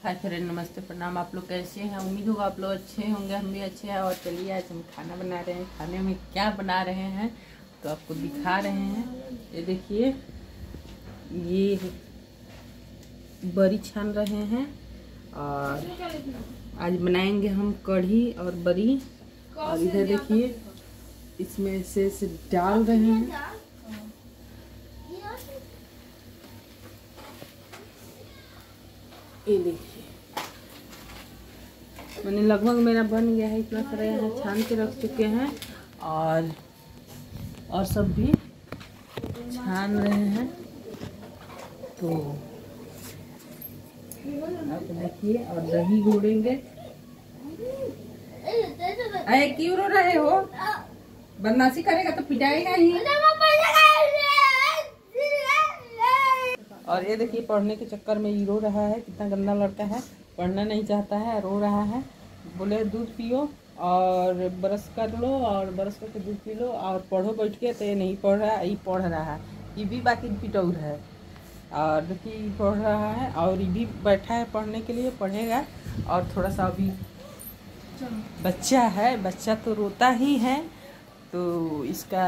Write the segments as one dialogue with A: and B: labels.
A: Hi friend, नमस्ते, प्रणाम। आप लोग कैसे हैं? उम्मीद होगा आप लोग अच्छे होंगे, हम भी अच्छे हैं। और चलिए आज हम खाना बना रहे हैं। खाने में क्या बना रहे हैं तो आपको दिखा रहे हैं। ये देखिए, ये बड़ी छान रहे हैं और आज बनाएंगे हम कढ़ी और बड़ी। और इधर देखिए, इसमें से डाल रहे हैं। ये देखिए, मैंने लगभग मेरा बन गया है। इतना सारा यहाँ छान के रख चुके हैं और सब भी छान रहे हैं। तो आप देखिए, और दही घोड़ेंगे। अरे क्यों रो रहे हो? बदमाशी करेगा तो पिटाएगा ही। और ये देखिए, पढ़ने के चक्कर में ये रो रहा है। कितना गंदा लड़का है, पढ़ना नहीं चाहता है, रो रहा है। बोले दूध पियो और ब्रश कर लो और ब्रश करके दूध पी लो और पढ़ो बैठ के। तो ये नहीं पढ़ रहा है, ये पढ़ रहा है। ये भी बाकी पिटौर है और देखिए पढ़ रहा है और ये भी बैठा है पढ़ने के लिए, पढ़ेगा। और थोड़ा सा अभी बच्चा है, बच्चा तो रोता ही है, तो इसका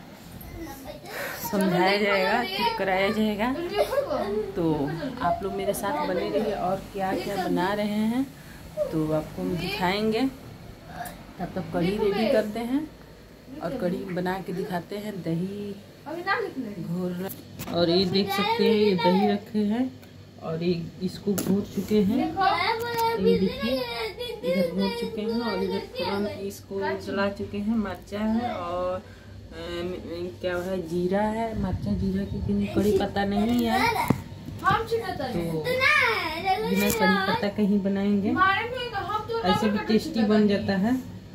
A: समझाया जाएगा, चुप कराया जाएगा। तो आप लोग मेरे साथ बने रहिए और क्या क्या बना रहे हैं तो आपको हम दिखाएंगे। तब तक कढ़ी रेडी करते हैं और कढ़ी बना के दिखाते हैं। दही घोर, और ये देख सकते हैं, ये दही रखे हैं और ये इसको घोर चुके हैं। ये देखिए, इधर घोर चुके हैं और इधर तुरंत इसको जला चुके हैं। मिर्चा है और क्या है, जीरा है। मिर्चा जीरा की कड़ी पता नहीं है, तो बिना कड़ी पत्ता का ही बनाएंगे। ऐसे भी टेस्टी बन जाता है।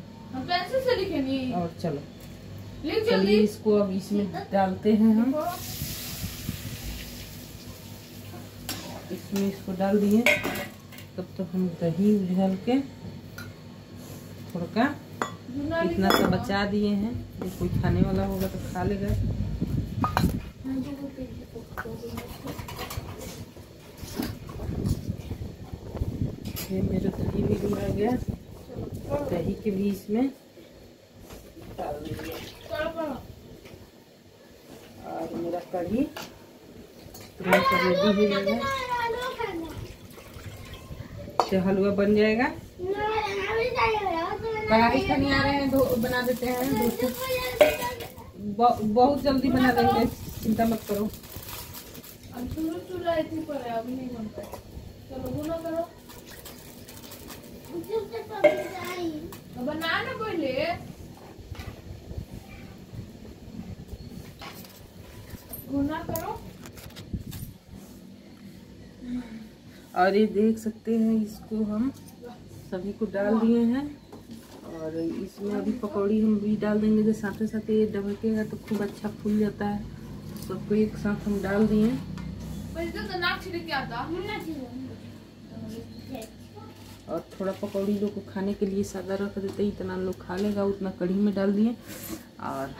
A: और चलिए इसको अब इसमें डालते हैं हम। इसमें इसको डाल दिए। तब तक हम दही डाल के थोड़ा इतना सा बचा दिए हैं। जो कोई खाने वाला होगा तो खा लेगा। ये मेरा दही भी आ गया, दही के भी इसमें डाल देंगे। और मेरा कढ़ी तुरंत रेडी हो जाएगा, तो हलवा बन जाएगा। कढ़ाई खाने आ रहे हैं, बना देते हैं। बहुत जल्दी बना देंगे, चिंता मत करो। बनाना पहले, गुना करो। और ये देख सकते हैं, इसको हम सभी को डाल दिए हैं और इसमें अभी पकौड़ी हम भी डाल देंगे। जो साथ साथ ये डबकेगा तो खूब अच्छा फूल जाता है। सबको एक साथ हम डाल दिए। और थोड़ा पकौड़ी लोग को खाने के लिए सादा रख देते, इतना लोग खा लेगा उतना कढ़ी में डाल दिए। और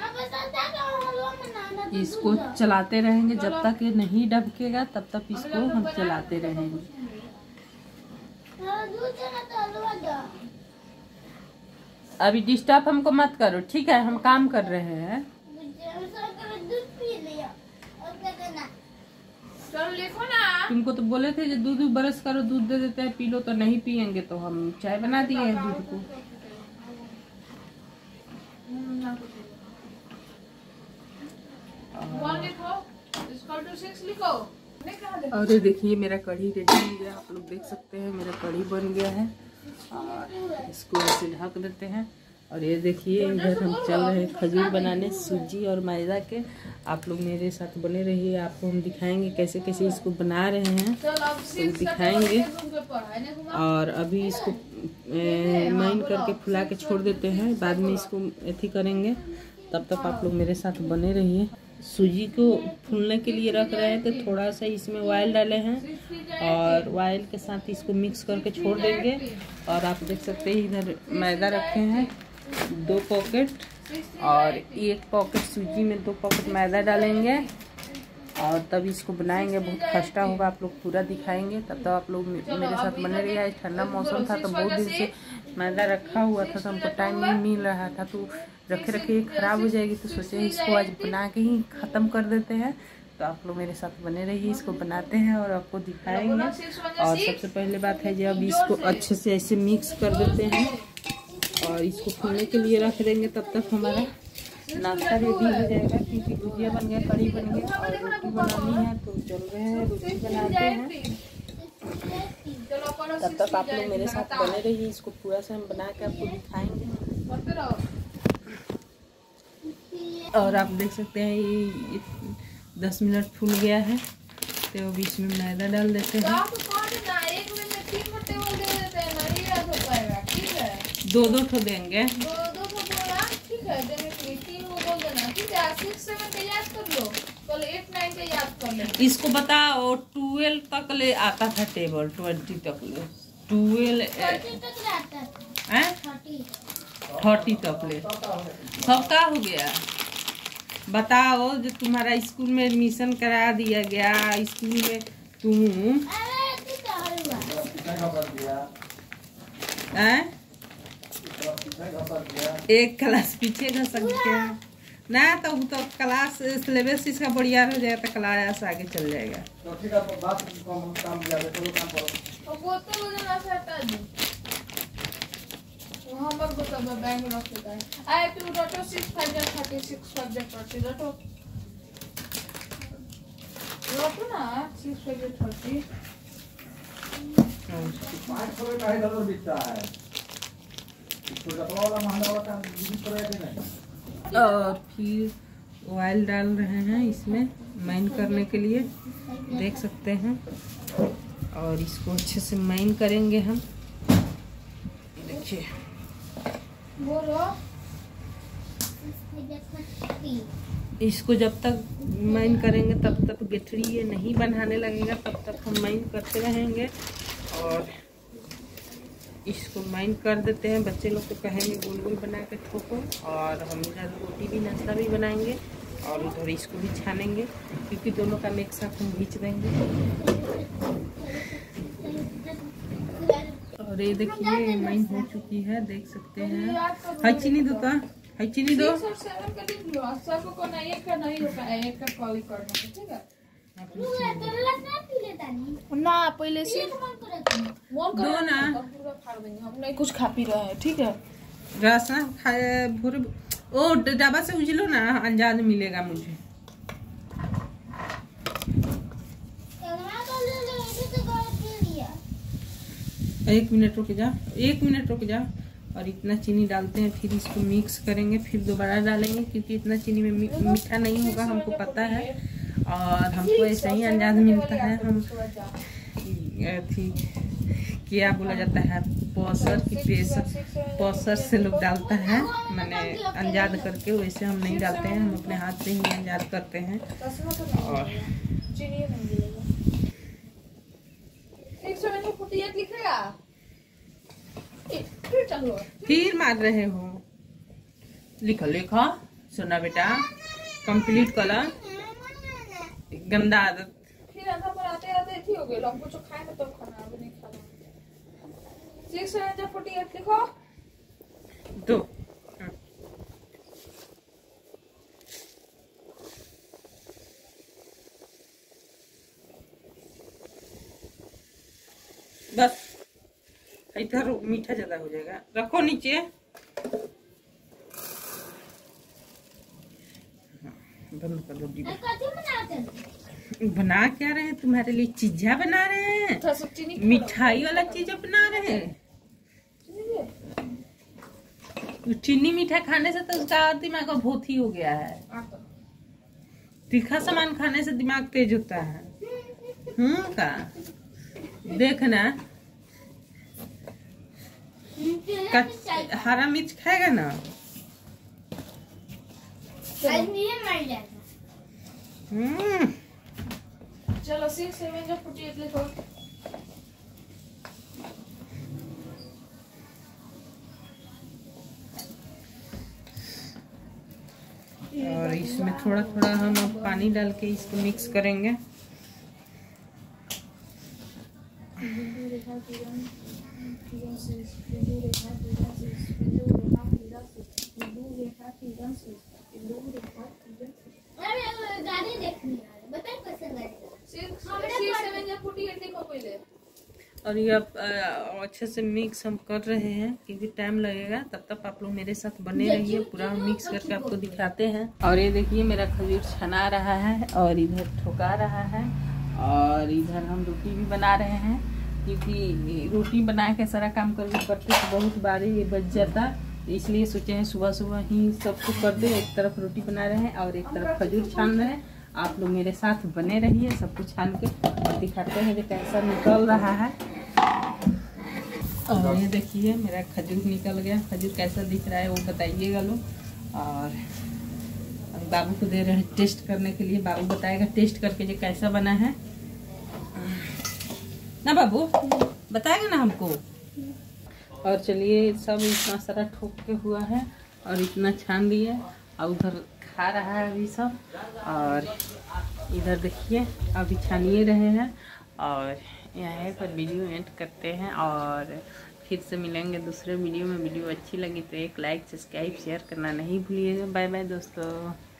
A: इसको चलाते रहेंगे जब तक ये नहीं डबकेगा, तब तक इसको हम चलाते रहेंगे। अभी डिस्टर्ब हमको मत करो, ठीक है? हम काम कर रहे हैं। तुमको तो बोले थे जो दूध बरस करो, दूध दे देते हैं, पी लो। तो नहीं पियेंगे तो हम चाय बना दिए हैं दूध को। और ये देखिए, मेरा कढ़ी रेडी हो गया। आप लोग देख सकते हैं मेरा कढ़ी बन गया है और इसको ऐसे ढक देते हैं। और ये देखिए, इधर हम चल रहे हैं खजूर बनाने, सूजी और मैदा के। आप लोग मेरे साथ बने रहिए, आपको हम दिखाएंगे कैसे कैसे इसको बना रहे हैं, तो दिखाएंगे। और अभी इसको माइन करके फुला के छोड़ देते हैं, बाद में इसको एथी करेंगे। तब तक आप लोग मेरे साथ बने रहिए। सूजी को फूलने के लिए रख रहे थे, थोड़ा सा इसमें ऑयल डाले हैं और ऑयल के साथ इसको मिक्स करके छोड़ देंगे। और आप देख सकते हैं, इधर मैदा रखे हैं 2 पॉकेट और 1 पॉकेट सूजी में 2 पॉकेट मैदा डालेंगे। और तब इसको बनाएंगे। बहुत खस्ता होगा, आप लोग पूरा दिखाएंगे। तब तक आप लोग मेरे साथ बने रहिए। ठंडा मौसम था तो बहुत दिन से मैदा रखा हुआ था तो हमको टाइम नहीं मिल रहा था, तो रखे रखे ख़राब हो जाएगी, तो सोचे इसको आज बना के ही ख़त्म कर देते हैं। तो आप लोग मेरे साथ बने रहिए, इसको बनाते हैं और आपको दिखाएंगे। और सबसे पहले बात है, जब इसको अच्छे से ऐसे मिक्स कर देते हैं और इसको फूलने के लिए रख देंगे, तब तक हमारा नाश्ता रेडी हो जाएगा। क्योंकि भुजिया बन गया, कढ़ी बन गया और रोटी बनानी है, तो चल रहे हैं रोटी बनाते हैं। तब तक आप लोग मेरे साथ बने रहिए, इसको पूरा से हम बना के आपको दिखाएंगे। और आप देख सकते हैं ये 10 मिनट फूल गया है, तो बीच में मैदा डाल देते हैं। 2-2 ठो देंगे। इसको बताओ 12 तक ले आता था टेबल, 20 तक ले 12 30 तक ले सब का हो गया। बताओ, जो तुम्हारा स्कूल में एडमिशन करा दिया गया, स्कूल में तुम एक क्लास पीछे घसक गया ना, तो क्लास सिलेबस इसका बढ़िया हो जाएगा, तो क्लास आगे चल जाएगा। और फिर ऑयल डाल रहे हैं इसमें माइन करने के लिए, देख सकते हैं। और इसको अच्छे से माइन करेंगे हम, देखिए। इसको जब तक माइन करेंगे तब तक गठरी ये नहीं बनाने लगेगा, तब तक हम माइन करते रहेंगे। और इसको माइन कर देते हैं। बच्चे लोग को कहेंगे गोल गोल बना के ठोको, और हम इधर रोटी भी नाश्ता भी बनाएंगे और उधर इसको भी छानेंगे, क्योंकि दोनों का एक साथ हम भींच देंगे। और ये देखिए माइन हो चुकी है, देख सकते हैं। हाई चीनी दो, तो हाई चीनी दो। ना पहले से दो ना, हम नहीं कुछ खा पी रहे हैं, ठीक है। रस ना खाए भूरे, ओ डब्बा से उजलो ना, अंदाज मिलेगा मुझे। एक मिनट रुक जा, 1 मिनट रुक जा। और इतना चीनी डालते हैं, फिर इसको मिक्स करेंगे, फिर दोबारा डालेंगे, क्योंकि इतना चीनी में मीठा नहीं होगा, हमको पता है। और हमको ऐसा ही अंदाज मिलता है। हम क्या बोला जाता है, पौसर की प्रेशर पौसर से लोग डालता है, मैंने अंदाज करके, वैसे हम नहीं डालते हैं, हम अपने हाथ से ही अंदाज करते हैं। और फिर मार रहे हो, लिखो लिखो सुना बेटा, कंप्लीट कलर गंदा आदत। फिर पर आते आते थी हो गई, हमको जो खाए ना तो खाना अभी नहीं खाना। 648 लिखो दो। बस इधर मीठा ज्यादा हो जाएगा, रखो नीचे। बंद कर दो। बना क्या रहे हैं, तुम्हारे लिए चीजा बना रहे हैं, मिठाई वाला चीज बना रहे हैं। चीनी मीठा खाने से तो उसका दिमाग बहुत ही हो गया है। तीखा सामान खाने से दिमाग तेज होता है। का देखना, हरा मिर्च खाएगा ना, चलो 648 लिखो। और इसमें थोड़ा थोड़ा हम अब पानी डाल के इसको मिक्स करेंगे। और ये अब अच्छे से मिक्स हम कर रहे हैं क्योंकि टाइम लगेगा। तब तक आप लोग मेरे साथ बने रहिए, पूरा मिक्स करके आपको दिखाते हैं। और ये देखिए मेरा खजूर छना रहा है और इधर ठोका रहा है और इधर हम रोटी भी बना रहे हैं क्योंकि रोटी बना के सारा काम करके करते तो बहुत बारी ये बच जाता, इसलिए सोचे हैं सुबह सुबह ही सब कुछ कर दे। एक तरफ रोटी बना रहे हैं और एक तरफ खजूर छान रहे हैं। आप लोग मेरे साथ बने रहिए, सब कुछ छान के और दिखाते हैं कि कैसा निकल रहा है। और ये देखिए मेरा खजूर निकल गया। खजूर कैसा दिख रहा है वो बताइएगा लोग। और बाबू को दे रहे हैं टेस्ट करने के लिए। बाबू बताएगा टेस्ट करके जो कैसा बना है ना। बाबू बताएगा ना हमको। और चलिए सब इतना सारा ठोक के हुआ है और इतना छान दिए और उधर खा रहा है अभी सब। और इधर देखिए अभी छानिए रहे हैं और यहाँ पर वीडियो एंड करते हैं और फिर से मिलेंगे दूसरे वीडियो में। वीडियो अच्छी लगी तो एक लाइक सब्सक्राइब शेयर करना नहीं भूलिएगा। बाय बाय दोस्तों।